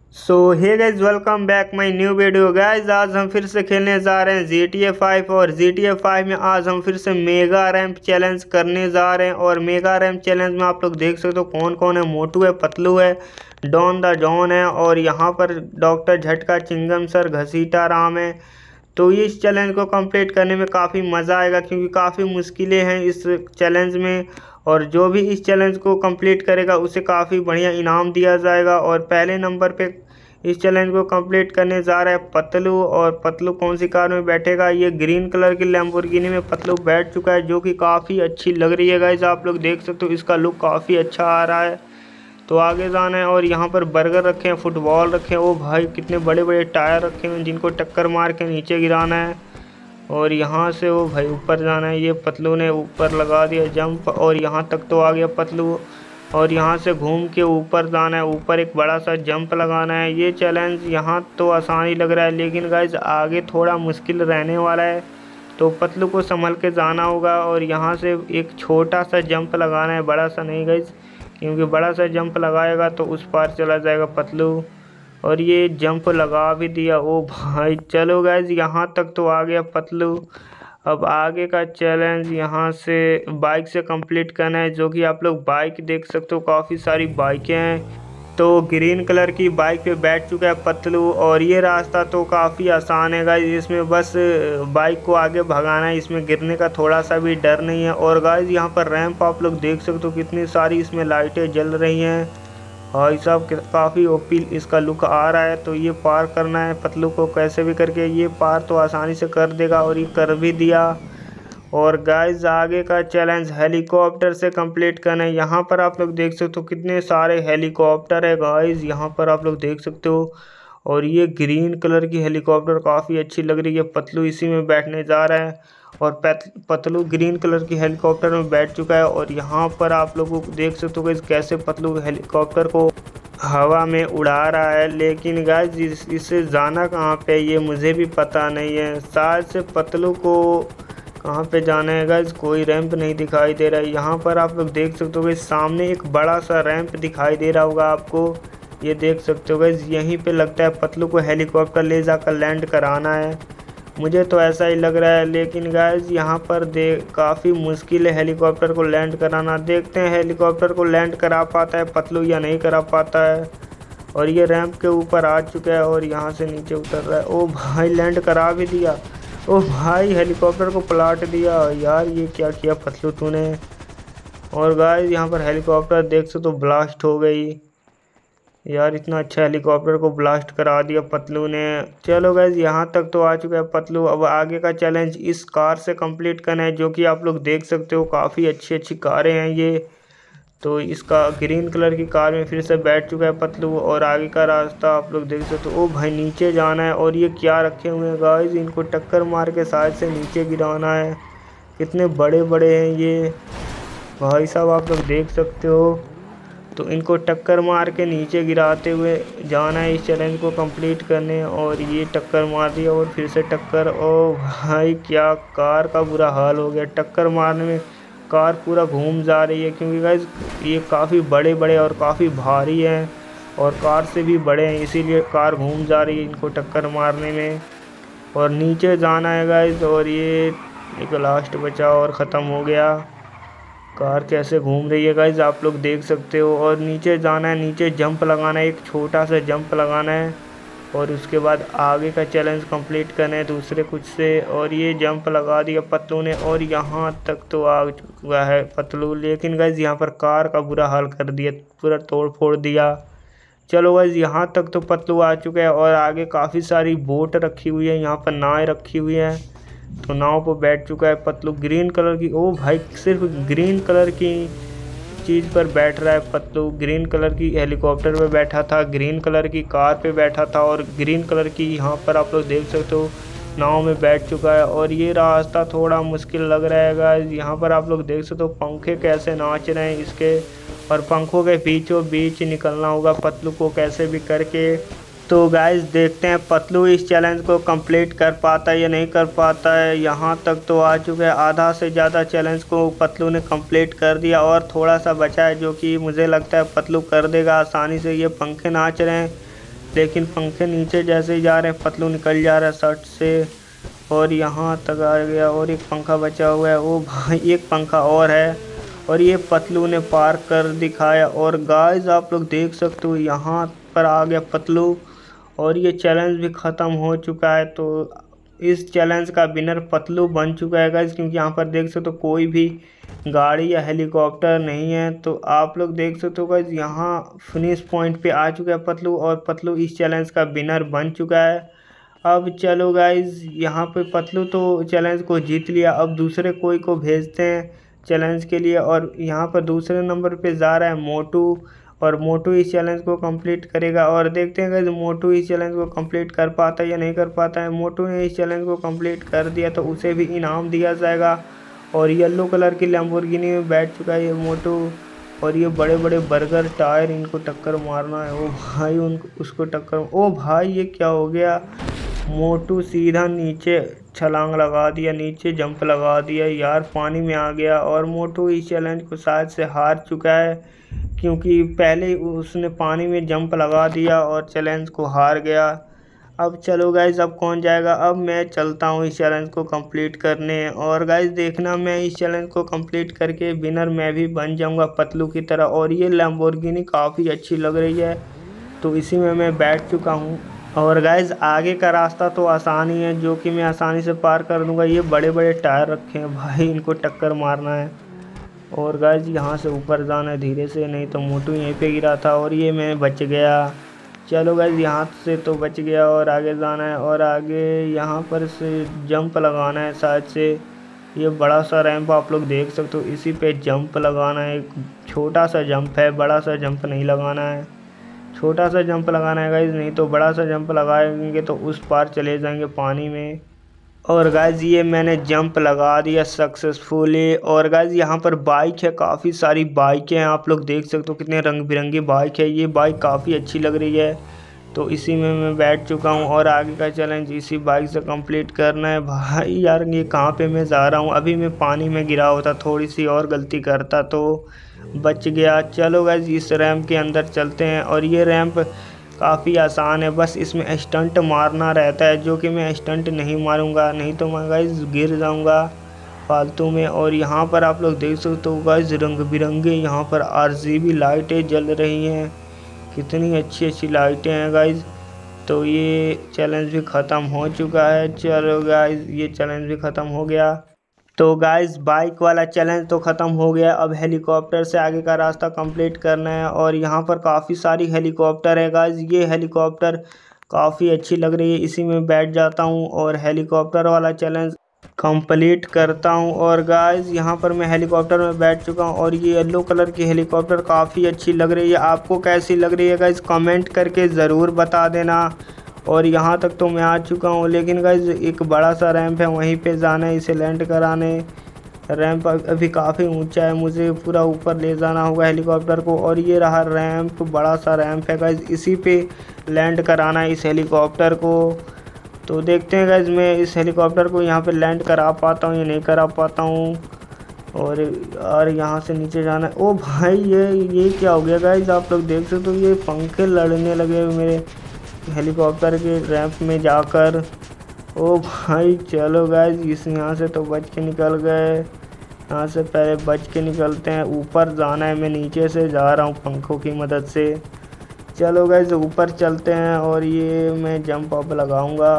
So hey guys, welcome back my new video guys. आज हम फिर से खेलने जा रहे हैं GTA 5 और GTA 5 में आज हम फिर से मेगा रैंप चैलेंज करने जा रहे हैं। और मेगा रैंप चैलेंज में आप लोग देख सकते हो कौन कौन है। मोटू है, पतलू है, डॉन द जॉन है और यहाँ पर डॉक्टर झटका, चिंगम सर, घसीटा राम है। तो ये इस चैलेंज को कंप्लीट करने में काफ़ी मज़ा आएगा क्योंकि काफ़ी मुश्किलें हैं इस चैलेंज में। और जो भी इस चैलेंज को कंप्लीट करेगा उसे काफ़ी बढ़िया इनाम दिया जाएगा। और पहले नंबर पे इस चैलेंज को कंप्लीट करने जा रहा है पतलू। और पतलू कौन सी कार में बैठेगा? ये ग्रीन कलर की लैम्बोर्गिनी में पतलू बैठ चुका है जो कि काफ़ी अच्छी लग रही है गाइस। आप लोग देख सकते हो इसका लुक काफ़ी अच्छा आ रहा है। तो आगे जाना है और यहाँ पर बर्गर रखे हैं, फुटबॉल रखे हैं। ओ भाई, कितने बड़े बड़े टायर रखे हैं जिनको टक्कर मार के नीचे गिराना है। और यहाँ से वो भाई ऊपर जाना है। ये पतलू ने ऊपर लगा दिया जंप और यहाँ तक तो आ गया पतलू। और यहाँ से घूम के ऊपर जाना है, ऊपर एक बड़ा सा जंप लगाना है। ये चैलेंज यहाँ तो आसान ही लग रहा है लेकिन गाइज आगे थोड़ा मुश्किल रहने वाला है। तो पतलू को संभल के जाना होगा और यहाँ से एक छोटा सा जंप लगाना है, बड़ा सा नहीं गाइज, क्योंकि बड़ा सा जंप लगाएगा तो उस पार चला जाएगा पतलू। और ये जंप लगा भी दिया। ओ भाई, चलो गाइज यहाँ तक तो आ गया पतलू। अब आगे का चैलेंज यहाँ से बाइक से कंप्लीट करना है, जो कि आप लोग बाइक देख सकते हो, काफ़ी सारी बाइकें हैं। तो ग्रीन कलर की बाइक पे बैठ चुका है पतलू। और ये रास्ता तो काफ़ी आसान है गाइज, इसमें बस बाइक को आगे भगाना है, इसमें गिरने का थोड़ा सा भी डर नहीं है। और गाइज यहाँ पर रैंप आप लोग देख सकते हो, कितनी सारी इसमें लाइटें जल रही हैं। भाई साहब, काफ़ी ओपी इसका लुक आ रहा है। तो ये पार करना है पतलू को कैसे भी करके। ये पार तो आसानी से कर देगा और ये कर भी दिया। और गाइस आगे का चैलेंज हेलीकॉप्टर से कंप्लीट करना है। यहाँ पर आप लोग देख सकते हो कितने सारे हेलीकॉप्टर है गाइस, यहाँ पर आप लोग देख सकते हो। और ये ग्रीन कलर की हेलीकॉप्टर काफ़ी अच्छी लग रही है। पतलू इसी में बैठने जा रहा है और पतलू ग्रीन कलर की हेलीकॉप्टर में बैठ चुका है। और यहाँ पर आप लोगों को देख सकते हो गाइस कैसे पतलू हेलीकॉप्टर को हवा में उड़ा रहा है। लेकिन गाइस इससे जाना कहाँ पे ये मुझे भी पता नहीं है। शायद से पतलू को कहाँ पे जाना है गाइस, कोई रैंप नहीं दिखाई दे रहा है। यहाँ पर आप लोग देख सकते हो गाइस सामने एक बड़ा सा रैंप दिखाई दे रहा होगा आपको, ये देख सकते हो गाइस। यहीं पे लगता है पतलू को हेलीकॉप्टर ले जाकर लैंड कराना है, मुझे तो ऐसा ही लग रहा है। लेकिन गाइस यहाँ पर काफ़ी मुश्किल है हेलीकॉप्टर को लैंड कराना। देखते हैं हेलीकॉप्टर को लैंड करा पाता है पतलू या नहीं करा पाता है। और ये रैंप के ऊपर आ चुका है और यहाँ से नीचे उतर रहा है। ओ भाई, लैंड करा भी दिया। ओ भाई, हेलीकॉप्टर को पलट दिया यार, ये क्या किया पतलू तूने। और गाइस यहाँ पर हेलीकॉप्टर देख सकते तो ब्लास्ट हो गई यार, इतना अच्छा हेलीकॉप्टर को ब्लास्ट करा दिया पतलू ने। चलो गाइज यहाँ तक तो आ चुका है पतलू। अब आगे का चैलेंज इस कार से कंप्लीट करना है, जो कि आप लोग देख सकते हो काफ़ी अच्छी अच्छी कारें हैं ये। तो इसका ग्रीन कलर की कार में फिर से बैठ चुका है पतलू। और आगे का रास्ता आप लोग देख सकते हो। ओ भाई, नीचे जाना है। और ये क्या रखे हुए हैं गाइज, इनको टक्कर मार के साइड से नीचे गिराना है। कितने बड़े बड़े हैं ये भाई साहब, आप लोग देख सकते हो। तो इनको टक्कर मार के नीचे गिराते हुए जाना है इस चैलेंज को कंप्लीट करने। और ये टक्कर मार दिया और फिर से टक्कर। ओ भाई, क्या कार का बुरा हाल हो गया, टक्कर मारने में कार पूरा घूम जा रही है। क्योंकि गाइज ये काफ़ी बड़े बड़े और काफ़ी भारी हैं और कार से भी बड़े हैं, इसीलिए कार घूम जा रही है इनको टक्कर मारने में। और नीचे जाना है गाइज। और ये एक लास्ट बचा और ख़त्म हो गया। कार कैसे घूम रही है गाइज आप लोग देख सकते हो। और नीचे जाना है, नीचे जंप लगाना है, एक छोटा सा जंप लगाना है। और उसके बाद आगे का चैलेंज कंप्लीट करना है दूसरे कुछ से। और ये जंप लगा दिया पतलू ने और यहाँ तक तो आ चुका है पतलू। लेकिन गाइज यहाँ पर कार का बुरा हाल कर दिया, पूरा तोड़ फोड़ दिया। चलो गाइज यहाँ तक तो पतलू आ चुका है। और आगे काफ़ी सारी बोट रखी हुई है, यहाँ पर नाव रखी हुई है। तो नाव पर बैठ चुका है पतलू ग्रीन कलर की। ओ भाई, सिर्फ ग्रीन कलर की चीज़ पर बैठ रहा है पतलू। ग्रीन कलर की हेलीकॉप्टर पे बैठा था, ग्रीन कलर की कार पे बैठा था और ग्रीन कलर की यहाँ पर आप लोग देख सकते हो नाव में बैठ चुका है। और ये रास्ता थोड़ा मुश्किल लग रहा है गाइस। यहाँ पर आप लोग देख सकते हो पंखे कैसे नाच रहे हैं इसके, और पंखों के बीचों बीच निकलना होगा पतलू को कैसे भी करके। तो गाइस देखते हैं पतलू इस चैलेंज को कंप्लीट कर पाता है या नहीं कर पाता है। यहाँ तक तो आ चुका है, आधा से ज़्यादा चैलेंज को पतलू ने कंप्लीट कर दिया और थोड़ा सा बचा है जो कि मुझे लगता है पतलू कर देगा आसानी से। ये पंखे नाच रहे हैं लेकिन पंखे नीचे जैसे ही जा रहे हैं पतलू निकल जा रहा है शर्ट से और यहाँ तक आ गया और एक पंखा बचा हुआ है। ओ भाई एक पंखा और है और ये पतलू ने पार कर दिखाया। और गाइस आप लोग देख सकते हो यहाँ पर आ गया पतलू और ये चैलेंज भी ख़त्म हो चुका है। तो इस चैलेंज का विनर पतलू बन चुका है गाइस, क्योंकि यहाँ पर देख सकते हो कोई भी गाड़ी या हेलीकॉप्टर नहीं है। तो आप लोग देख सकते हो गाइस यहाँ फिनिश पॉइंट पे आ चुका है पतलू और पतलू इस चैलेंज का विनर बन चुका है। अब चलो गाइस यहाँ पे पतलू तो चैलेंज को जीत लिया, अब दूसरे कोई को भेजते हैं चैलेंज के लिए। और यहाँ पर दूसरे नंबर पे जा रहा है मोटू और मोटू इस चैलेंज को कंप्लीट करेगा और देखते हैं गाइस मोटू इस चैलेंज को कंप्लीट कर पाता है या नहीं कर पाता है। मोटू ने इस चैलेंज को कंप्लीट कर दिया तो उसे भी इनाम दिया जाएगा। और येलो कलर की लैम्बोर्गिनी में बैठ चुका है ये मोटू और ये बड़े बड़े बर्गर टायर इनको टक्कर मारना है। ओ भाई उनको उसको टक्कर, ओ भाई ये क्या हो गया, मोटू सीधा नीचे छलांग लगा दिया, नीचे जंप लगा दिया यार, पानी में आ गया। और मोटू इस चैलेंज को शायद से हार चुका है क्योंकि पहले उसने पानी में जंप लगा दिया और चैलेंज को हार गया। अब चलो गाइज अब कौन जाएगा, अब मैं चलता हूँ इस चैलेंज को कंप्लीट करने। और गाइज देखना मैं इस चैलेंज को कंप्लीट करके विनर मैं भी बन जाऊँगा पतलू की तरह। और ये लैम्बोर्गिनी काफ़ी अच्छी लग रही है तो इसी में मैं बैठ चुका हूँ। और गाइज आगे का रास्ता तो आसान ही है जो कि मैं आसानी से पार कर दूँगा। ये बड़े बड़े टायर रखे हैं भाई, इनको टक्कर मारना है। और गाइज यहाँ से ऊपर जाना है धीरे से, नहीं तो मोटू यहीं पे गिरा था और ये मैं बच गया। चलो गाइज यहाँ से तो बच गया और आगे जाना है और आगे यहाँ पर से जंप लगाना है शायद से। ये बड़ा सा रैंप आप लोग देख सकते हो, इसी पे जंप लगाना है। एक छोटा सा जंप है, बड़ा सा जंप नहीं लगाना है, छोटा सा जंप लगाना है गाइज, नहीं तो बड़ा सा जंप लगाएंगे तो उस पार चले जाएंगे पानी में। और गाइज ये मैंने जंप लगा दिया सक्सेसफुली। और गाइज यहाँ पर बाइक है, काफ़ी सारी बाइकें हैं, आप लोग देख सकते हो कितने रंग बिरंगी बाइक है। ये बाइक काफ़ी अच्छी लग रही है तो इसी में मैं बैठ चुका हूँ और आगे का चैलेंज इसी बाइक से कंप्लीट करना है। भाई यार ये कहाँ पे मैं जा रहा हूँ, अभी मैं पानी में गिरा होता, थोड़ी सी और गलती करता तो बच गया। चलो गाइज इस रैंप के अंदर चलते हैं और ये रैंप काफ़ी आसान है, बस इसमें स्टंट मारना रहता है जो कि मैं स्टंट नहीं मारूंगा, नहीं तो मैं गाइज गिर जाऊंगा फालतू में। और यहाँ पर आप लोग देख सकते हो गाइज रंग बिरंगे यहाँ पर RGB लाइटें जल रही हैं, कितनी अच्छी अच्छी लाइटें हैं गाइज। तो ये चैलेंज भी ख़त्म हो चुका है। चलो गाइज ये चैलेंज भी ख़त्म हो गया। तो गाइस बाइक वाला चैलेंज तो ख़त्म हो गया, अब हेलीकॉप्टर से आगे का रास्ता कंप्लीट करना है। और यहाँ पर काफ़ी सारी हेलीकॉप्टर है गाइस, ये हेलीकॉप्टर काफ़ी अच्छी लग रही है, इसी में बैठ जाता हूँ और हेलीकॉप्टर वाला चैलेंज कंप्लीट करता हूँ। और गाइस यहाँ पर मैं हेलीकॉप्टर में बैठ चुका हूँ और ये येलो कलर की हेलीकॉप्टर काफ़ी अच्छी लग रही है। आपको कैसी लग रही है गाइस कमेंट करके ज़रूर बता देना। और यहाँ तक तो मैं आ चुका हूँ, लेकिन गाइस एक बड़ा सा रैंप है वहीं पे जाना है इसे लैंड कराने। रैंप अभी काफ़ी ऊंचा है, मुझे पूरा ऊपर ले जाना होगा हेलीकॉप्टर को। और ये रहा रैंप, बड़ा सा रैंप है गाइस, इसी पे लैंड कराना है इस हेलीकॉप्टर को। तो देखते हैं गाइस मैं इस हेलीकॉप्टर को यहाँ पे लैंड करा पाता हूँ या नहीं करा पाता हूँ। और यहाँ से नीचे जाना है। ओ भाई ये क्या हो गया गाइस, आप लोग देख सकते हो ये पंखे लड़ने लगे मेरे हेलीकॉप्टर के रैंप में जाकर। ओ भाई चलो गाइस इस यहाँ से तो बच के निकल गए, यहाँ से पहले बच के निकलते हैं। ऊपर जाना है, मैं नीचे से जा रहा हूँ पंखों की मदद से। चलो गाइस ऊपर चलते हैं और ये मैं जंप अप लगाऊंगा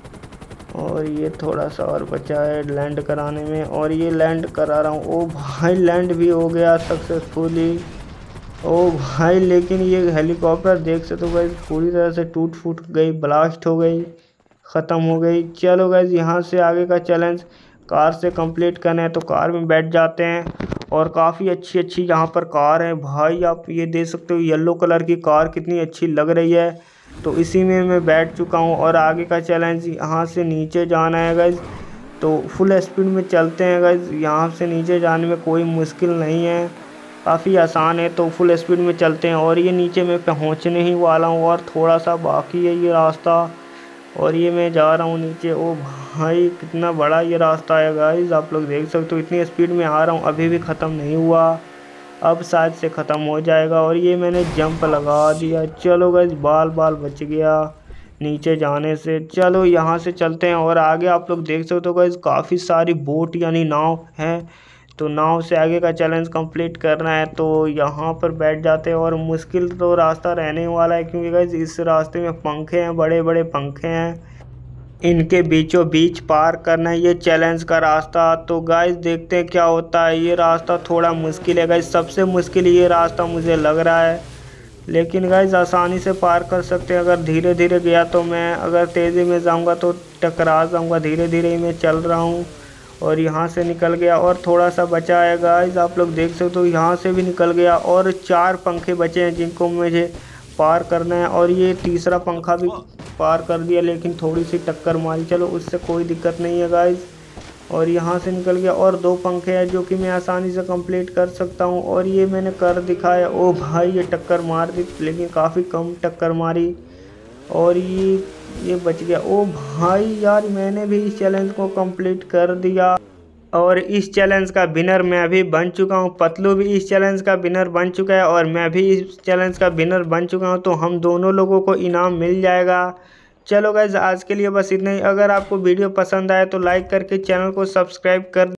और ये थोड़ा सा और बचा है लैंड कराने में और ये लैंड करा रहा हूँ। ओ भाई लैंड भी हो गया सक्सेसफुली। ओ भाई लेकिन ये हेलीकॉप्टर देख सकते हो गाइस पूरी तरह से टूट फूट गई, ब्लास्ट हो गई, ख़त्म हो गई। चलो गाइस यहाँ से आगे का चैलेंज कार से कंप्लीट करना है तो कार में बैठ जाते हैं। और काफ़ी अच्छी अच्छी यहाँ पर कार है भाई, आप ये देख सकते हो येलो कलर की कार कितनी अच्छी लग रही है। तो इसी में मैं बैठ चुका हूँ और आगे का चैलेंज यहाँ से नीचे जाना है गाइस। तो फुल स्पीड में चलते हैं गाइस, यहाँ से नीचे जाने में कोई मुश्किल नहीं है, काफ़ी आसान है। तो फुल स्पीड में चलते हैं और ये नीचे मैं पहुँचने ही वाला हूँ और थोड़ा सा बाकी है ये रास्ता और ये मैं जा रहा हूँ नीचे। ओ भाई कितना बड़ा ये रास्ता है गाइस, आप लोग देख सकते हो इतनी स्पीड में आ रहा हूँ, अभी भी ख़त्म नहीं हुआ। अब शायद से ख़त्म हो जाएगा। और ये मैंने जंप लगा दिया। चलो गाइस बाल बच गया नीचे जाने से। चलो यहाँ से चलते हैं और आगे आप लोग देख सकते हो गाइस काफ़ी सारी बोट यानी नाव हैं। तो नाव से आगे का चैलेंज कंप्लीट करना है तो यहाँ पर बैठ जाते हैं। और मुश्किल तो रास्ता रहने वाला है क्योंकि गाइस इस रास्ते में पंखे हैं, बड़े बड़े पंखे हैं, इनके बीचों बीच पार करना है ये चैलेंज का रास्ता। तो गाइस देखते हैं क्या होता है। ये रास्ता थोड़ा मुश्किल है गाइस, सबसे मुश्किल ये रास्ता मुझे लग रहा है, लेकिन गाइस आसानी से पार कर सकते हैं अगर धीरे धीरे गया तो। मैं अगर तेज़ी में जाऊंगा तो टकरा जाऊंगा, धीरे धीरे ही मैं चल रहा हूं। और यहाँ से निकल गया और थोड़ा सा बचा है गाइस, आप लोग देख सकते हो यहाँ से भी निकल गया। और 4 पंखे बचे हैं जिनको मुझे पार करना है। और ये तीसरा पंखा भी पार कर दिया लेकिन थोड़ी सी टक्कर मारी, चलो उससे कोई दिक्कत नहीं है गाइस। और यहाँ से निकल गया और 2 पंखे हैं जो कि मैं आसानी से कंप्लीट कर सकता हूँ। और ये मैंने कर दिखाया। ओ भाई ये टक्कर मार दी लेकिन काफ़ी कम टक्कर मारी। और ये बच गया। ओ भाई यार मैंने भी इस चैलेंज को कंप्लीट कर दिया और इस चैलेंज का विनर मैं भी बन चुका हूँ। पतलू भी इस चैलेंज का विनर बन चुका है और मैं भी इस चैलेंज का विनर बन चुका हूँ। तो हम दोनों लोगों को इनाम मिल जाएगा। चलो गाइज आज के लिए बस इतना ही। अगर आपको वीडियो पसंद आए तो लाइक करके चैनल को सब्सक्राइब कर